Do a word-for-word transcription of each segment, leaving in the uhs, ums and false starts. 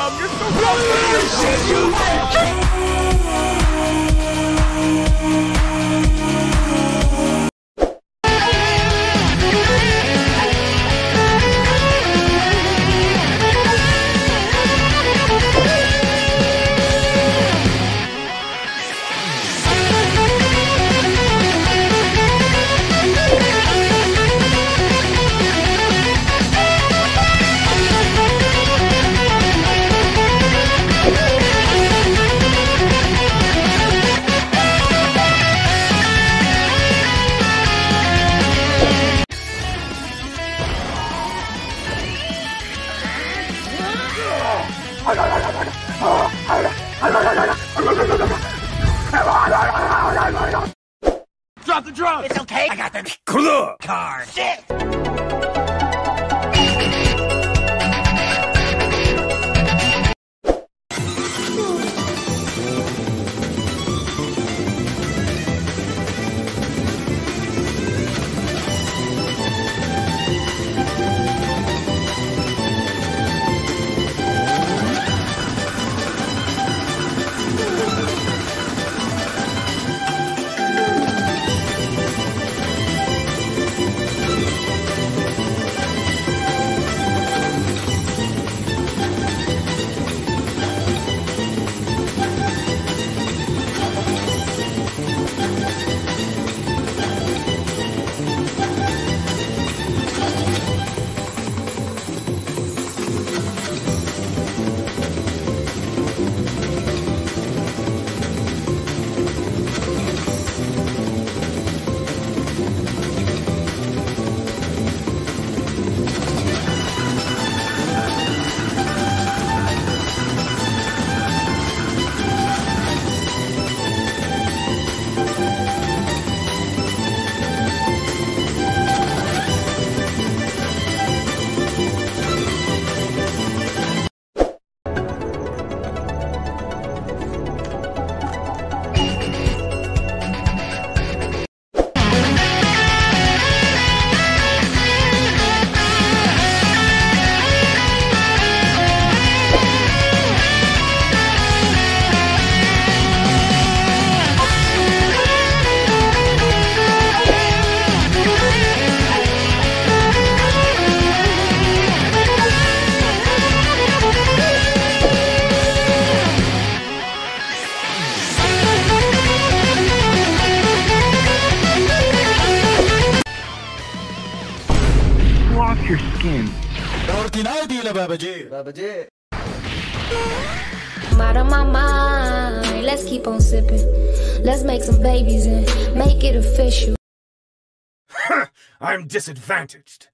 dumb. You're so dumb. Drop the drug! It's okay. I got the Cool card. Shit! Wash your skin. I'm out of my mind. Let's keep on sipping. Let's make some babies and make it official. I'm disadvantaged.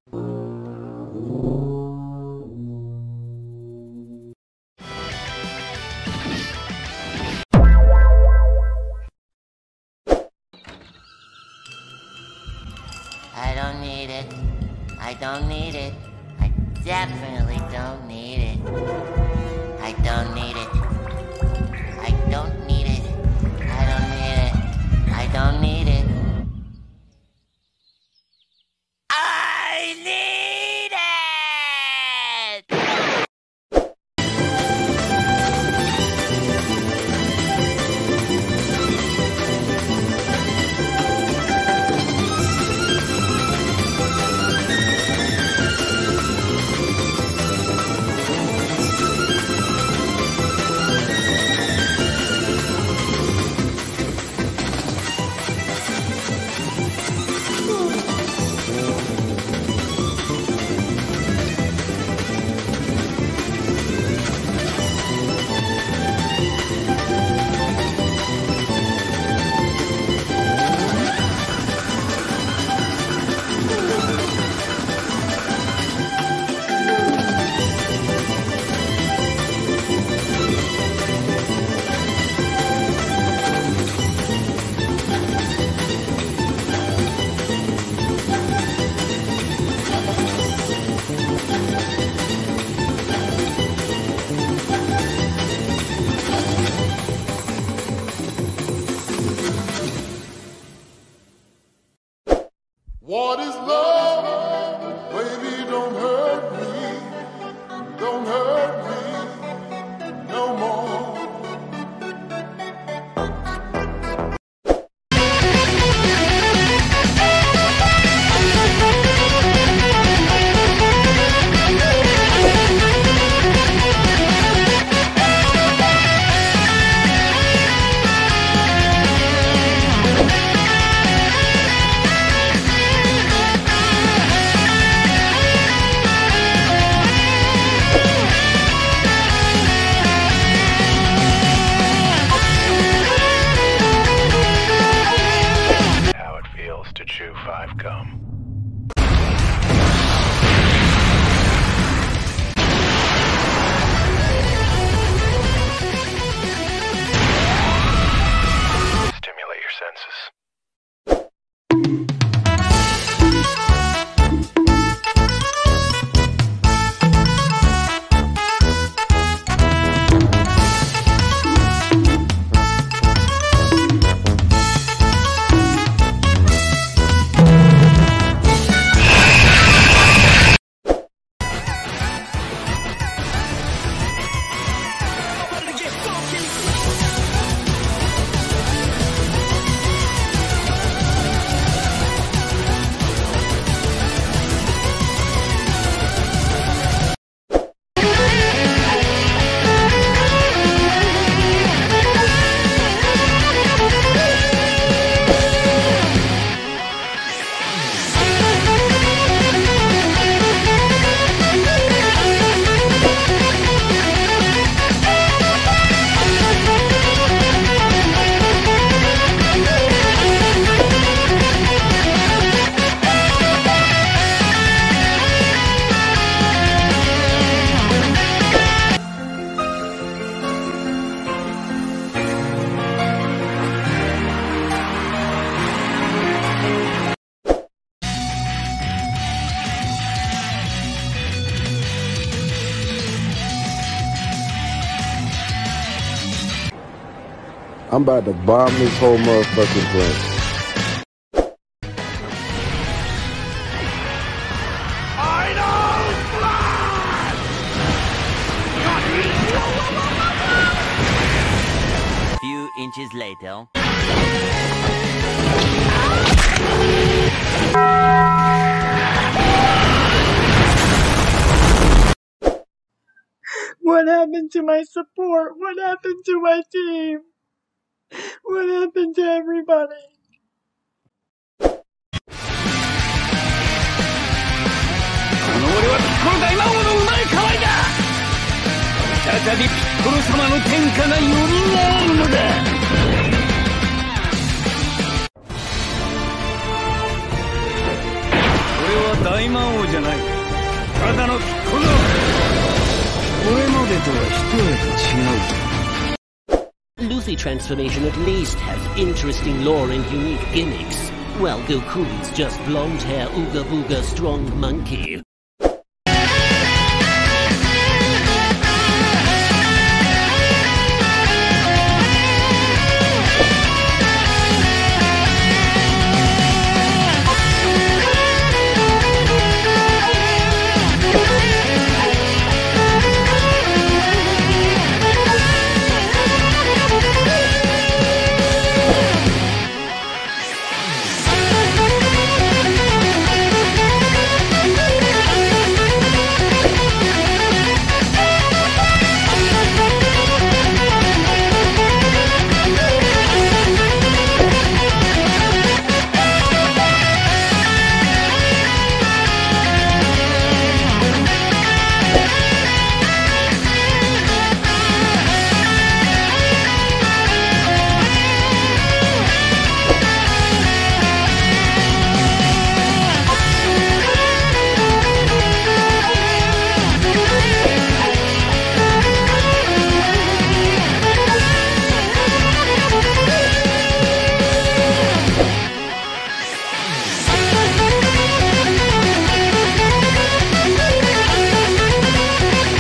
I don't need it. I don't need it. I definitely don't need it. I don't need it. I don't need it. I don't need it. I don't need it. I need it! What is love? Baby, don't hurt me. Don't hurt me. Welcome. Stimulate your senses. I'm about to bomb this whole motherfucking place. Few inches later. What happened to my support? What happened to my team? What happened to everybody? この俺はピッコロ大魔王の生まれ変わりだ。再びピッコロ様の天下が蘇るのだ。俺は大魔王じゃない。ただのピッコロ。これまでとは一味違う。 Luffy transformation at least has interesting lore and unique gimmicks, while Goku's just blonde hair ooga booga strong monkey.